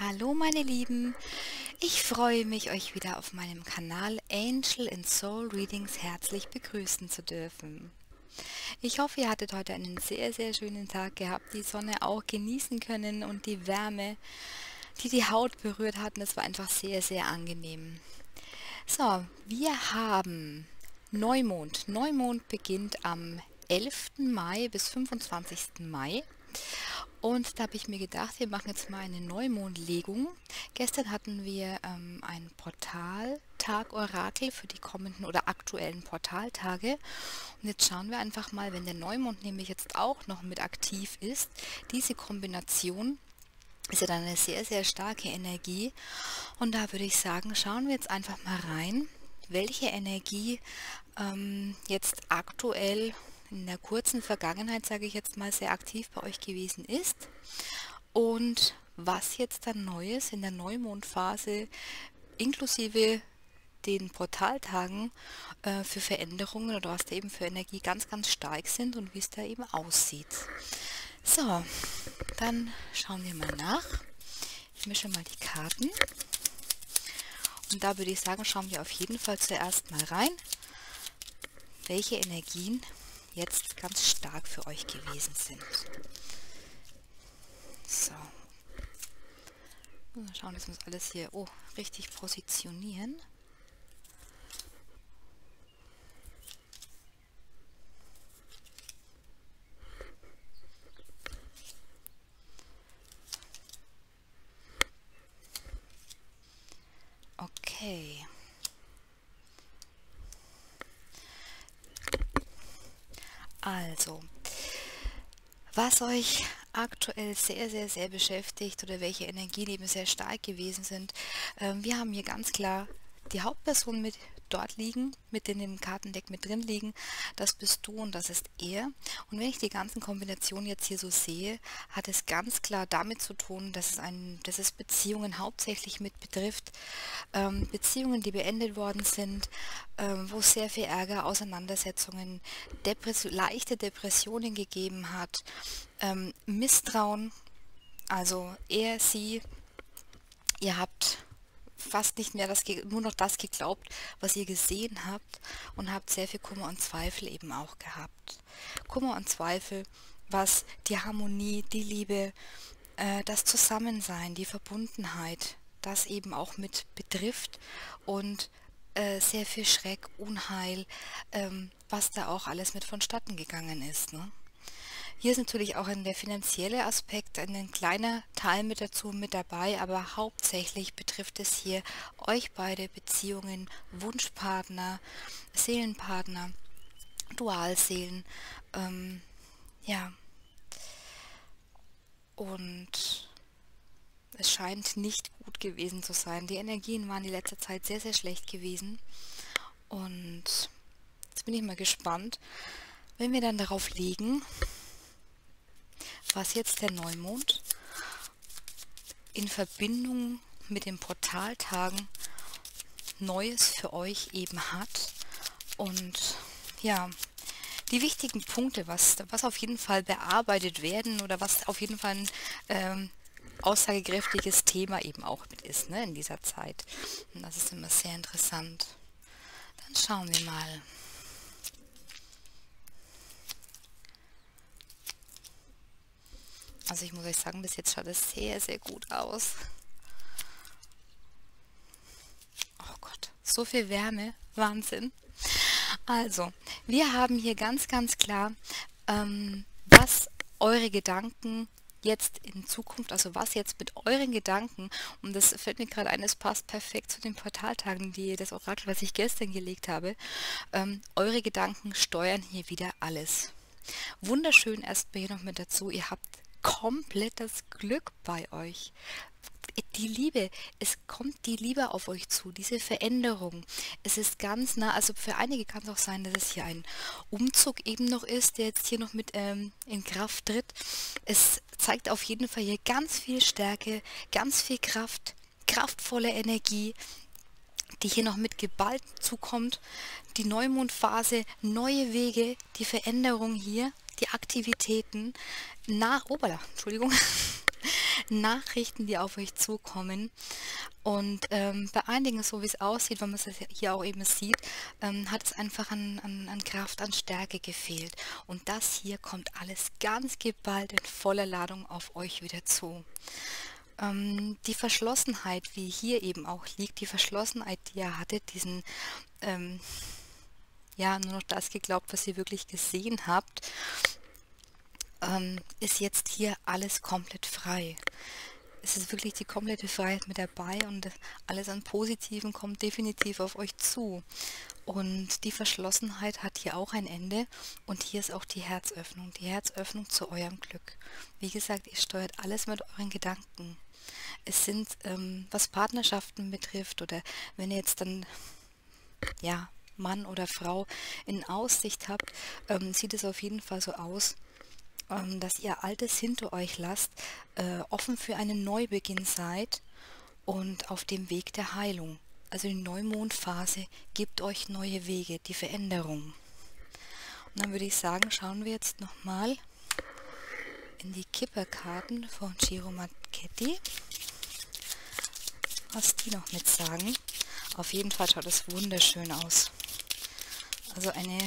Hallo meine Lieben, ich freue mich, euch wieder auf meinem Kanal Angel and Soul Readings herzlich begrüßen zu dürfen. Ich hoffe, ihr hattet heute einen sehr, sehr schönen Tag gehabt, die Sonne auch genießen können und die Wärme, die die Haut berührt hat. Das war einfach sehr, sehr angenehm. So, wir haben Neumond. Neumond beginnt am 11. Mai bis 25. Mai. Und da habe ich mir gedacht, wir machen jetzt mal eine Neumondlegung. Gestern hatten wir ein Portaltag-Orakel für die kommenden oder aktuellen Portaltage. Und jetzt schauen wir einfach mal, wenn der Neumond nämlich jetzt auch noch mit aktiv ist, diese Kombination ist ja dann eine sehr, sehr starke Energie. Und da würde ich sagen, schauen wir jetzt einfach mal rein, welche Energie jetzt aktuell in der kurzen Vergangenheit, sage ich jetzt mal, sehr aktiv bei euch gewesen ist und was jetzt dann Neues in der Neumondphase inklusive den Portaltagen für Veränderungen oder was da eben für Energie ganz, ganz stark sind und wie es da eben aussieht. So, dann schauen wir mal nach. Ich mische mal die Karten. Und da würde ich sagen, schauen wir auf jeden Fall zuerst mal rein, welche Energien jetzt ganz stark für euch gewesen sind. So. Mal schauen, dass wir uns alles hier richtig positionieren. Okay. Also, was euch aktuell sehr, sehr, sehr beschäftigt oder welche Energien eben sehr stark gewesen sind. Wir haben hier ganz klar die Hauptperson mit dort liegen, mit in dem Kartendeck mit drin liegen. Das bist du und das ist er. Und wenn ich die ganzen Kombinationen jetzt hier so sehe, hat es ganz klar damit zu tun, dass es Beziehungen hauptsächlich mit betrifft. Beziehungen, die beendet worden sind, wo es sehr viel Ärger, Auseinandersetzungen, leichte Depressionen gegeben hat, Misstrauen, also er, sie, ihr habt fast nicht mehr nur noch das geglaubt, was ihr gesehen habt und habt sehr viel Kummer und Zweifel eben auch gehabt. Kummer und Zweifel, was die Harmonie, die Liebe, das Zusammensein, die Verbundenheit, das eben auch mit betrifft und sehr viel Schreck, Unheil, was da auch alles mit vonstatten gegangen ist, ne? Hier ist natürlich auch der finanzielle Aspekt, ein kleiner Teil mit dazu mit dabei, aber hauptsächlich betrifft es hier euch beide, Beziehungen, Wunschpartner, Seelenpartner, Dualseelen, ja. Und es scheint nicht gut gewesen zu sein. Die Energien waren die letzte Zeit sehr, sehr schlecht gewesen. Und jetzt bin ich mal gespannt, wenn wir dann darauf legen, was jetzt der Neumond in Verbindung mit den Portaltagen Neues für euch eben hat. Und ja, die wichtigen Punkte, was auf jeden Fall bearbeitet werden oder was auf jeden Fall ein aussagekräftiges Thema eben auch mit ist, ne, in dieser Zeit. Und das ist immer sehr interessant. Dann schauen wir mal. Also ich muss euch sagen, bis jetzt schaut es sehr, sehr gut aus. Oh Gott, so viel Wärme, Wahnsinn. Also, wir haben hier ganz, ganz klar, was eure Gedanken jetzt in Zukunft, also was jetzt mit euren Gedanken, und das fällt mir gerade ein, es passt perfekt zu den Portaltagen, das Orakel, was ich gestern gelegt habe, eure Gedanken steuern hier wieder alles. Wunderschön erstmal hier noch mit dazu, ihr habt komplett das Glück bei euch. Die Liebe, es kommt die Liebe auf euch zu, diese Veränderung. Es ist ganz nah, also für einige kann es auch sein, dass es hier ein Umzug eben noch ist, der jetzt hier noch mit in Kraft tritt. Es zeigt auf jeden Fall hier ganz viel Stärke, ganz viel Kraft, kraftvolle Energie, die hier noch mit geballt zukommt. Die Neumondphase, neue Wege, die Veränderung hier, die Aktivitäten nach, Entschuldigung, Nachrichten, die auf euch zukommen. Und bei einigen, so wie es aussieht, wenn man es hier auch eben sieht, hat es einfach an Kraft, an Stärke gefehlt. Und das hier kommt alles ganz geballt in voller Ladung auf euch wieder zu. Die Verschlossenheit, wie hier eben auch liegt, die Verschlossenheit, die ihr hattet, diesen, ja, nur noch das geglaubt, was ihr wirklich gesehen habt, ist jetzt hier alles komplett frei. Es ist wirklich die komplette Freiheit mit dabei und alles an Positiven kommt definitiv auf euch zu. Und die Verschlossenheit hat hier auch ein Ende und hier ist auch die Herzöffnung zu eurem Glück. Wie gesagt, ihr steuert alles mit euren Gedanken. Es sind, was Partnerschaften betrifft oder wenn ihr jetzt dann, ja, Mann oder Frau in Aussicht habt, sieht es auf jeden Fall so aus, dass ihr Altes hinter euch lasst, offen für einen Neubeginn seid und auf dem Weg der Heilung. Also die Neumondphase gibt euch neue Wege, die Veränderung. Und dann würde ich sagen, schauen wir jetzt nochmal in die Kipperkarten von Ciro Marchetti, was die noch mit sagen. Auf jeden Fall schaut es wunderschön aus. Also eine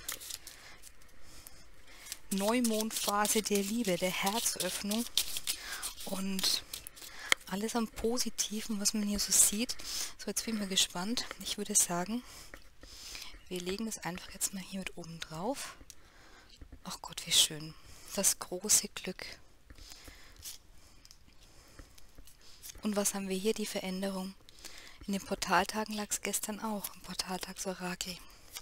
Neumondphase der Liebe, der Herzöffnung und alles am Positiven, was man hier so sieht. So, jetzt bin ich mal gespannt. Ich würde sagen, wir legen das einfach jetzt mal hier mit oben drauf. Ach Gott, wie schön. Das große Glück. Und was haben wir hier? Die Veränderung. In den Portaltagen lag es gestern auch, im Portaltagsorakel.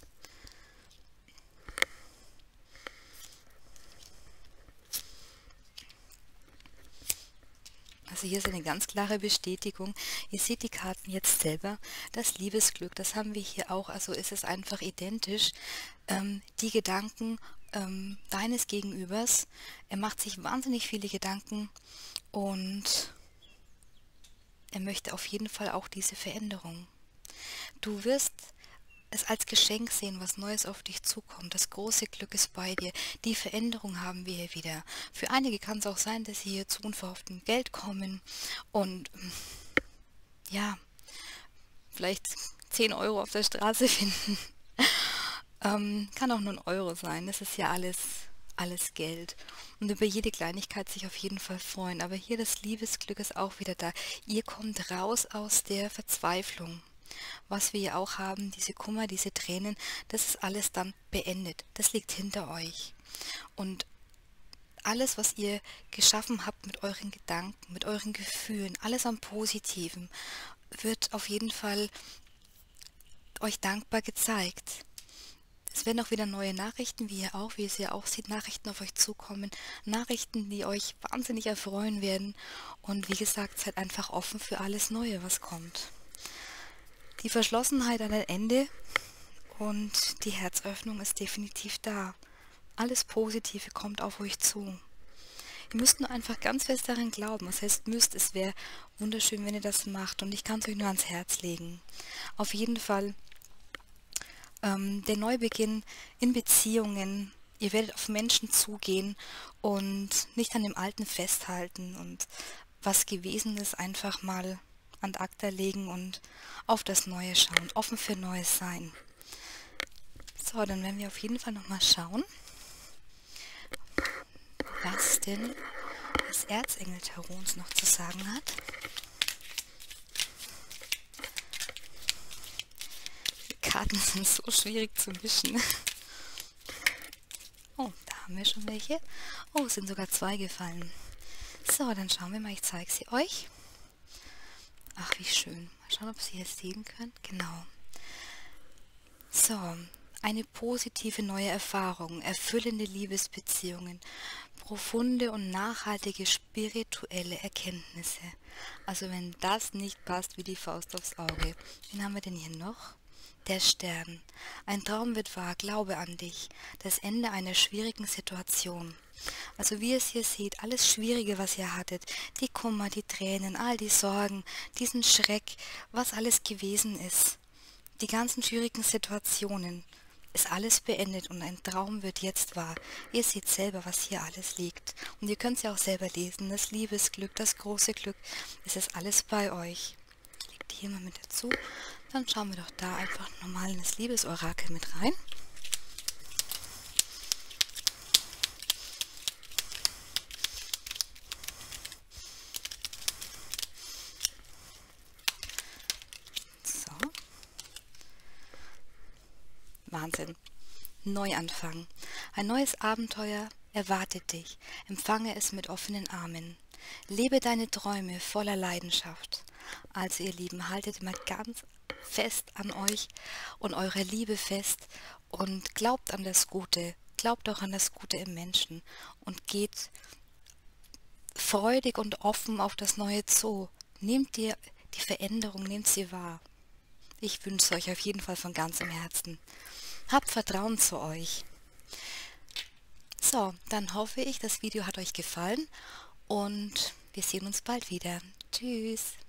Also hier ist eine ganz klare Bestätigung. Ihr seht die Karten jetzt selber. Das Liebesglück, das haben wir hier auch. Also ist es einfach identisch. Die Gedanken deines Gegenübers. Er macht sich wahnsinnig viele Gedanken und er möchte auf jeden Fall auch diese Veränderung. Du wirst es als Geschenk sehen, was Neues auf dich zukommt. Das große Glück ist bei dir. Die Veränderung haben wir hier wieder. Für einige kann es auch sein, dass sie hier zu unverhofftem Geld kommen und ja, vielleicht 10 Euro auf der Straße finden. Kann auch nur ein Euro sein. Das ist ja alles Geld. Und über jede Kleinigkeit sich auf jeden Fall freuen. Aber hier das Liebesglück ist auch wieder da. Ihr kommt raus aus der Verzweiflung. Was wir ja auch haben, diese Kummer, diese Tränen, das ist alles dann beendet. Das liegt hinter euch. Und alles, was ihr geschaffen habt mit euren Gedanken, mit euren Gefühlen, alles am Positiven, wird auf jeden Fall euch dankbar gezeigt. Es werden auch wieder neue Nachrichten, wie es ja auch seht, Nachrichten auf euch zukommen. Nachrichten, die euch wahnsinnig erfreuen werden. Und wie gesagt, seid einfach offen für alles Neue, was kommt. Die Verschlossenheit an ein Ende und die Herzöffnung ist definitiv da. Alles Positive kommt auf euch zu. Ihr müsst nur einfach ganz fest daran glauben. Was heißt müsst, es wäre wunderschön, wenn ihr das macht und ich kann es euch nur ans Herz legen. Auf jeden Fall der Neubeginn in Beziehungen. Ihr werdet auf Menschen zugehen und nicht an dem Alten festhalten und was gewesen ist, einfach mal an acta legen und auf das Neue schauen, offen für Neues sein. So, dann werden wir auf jeden Fall nochmal schauen, was denn das Erzengel-Tarot uns noch zu sagen hat. Die Karten sind so schwierig zu mischen. Oh, da haben wir schon welche. Oh, es sind sogar 2 gefallen. So, dann schauen wir mal, ich zeige sie euch. Ach, wie schön. Mal schauen, ob Sie es sehen können. Genau. So, eine positive neue Erfahrung, erfüllende Liebesbeziehungen, profunde und nachhaltige spirituelle Erkenntnisse. Also wenn das nicht passt wie die Faust aufs Auge. Wen haben wir denn hier noch? Der Stern. Ein Traum wird wahr, glaube an dich. Das Ende einer schwierigen Situation. Also wie ihr es hier seht, alles Schwierige, was ihr hattet, die Kummer, die Tränen, all die Sorgen, diesen Schreck, was alles gewesen ist, die ganzen schwierigen Situationen, ist alles beendet und ein Traum wird jetzt wahr. Ihr seht selber, was hier alles liegt. Und ihr könnt es ja auch selber lesen. Das Liebesglück, das große Glück, es ist alles bei euch. Ich leg die hier mal mit dazu. Dann schauen wir doch da einfach nochmal in das Liebesorakel mit rein. So. Wahnsinn. Neuanfang. Ein neues Abenteuer erwartet dich. Empfange es mit offenen Armen. Lebe deine Träume voller Leidenschaft. Also ihr Lieben, haltet immer ganz fest an euch und eurer Liebe fest und glaubt an das Gute. Glaubt auch an das Gute im Menschen und geht freudig und offen auf das neue zu. Nehmt dir die Veränderung, nehmt sie wahr. Ich wünsche euch auf jeden Fall von ganzem Herzen. Habt Vertrauen zu euch. So, dann hoffe ich, das Video hat euch gefallen und wir sehen uns bald wieder. Tschüss.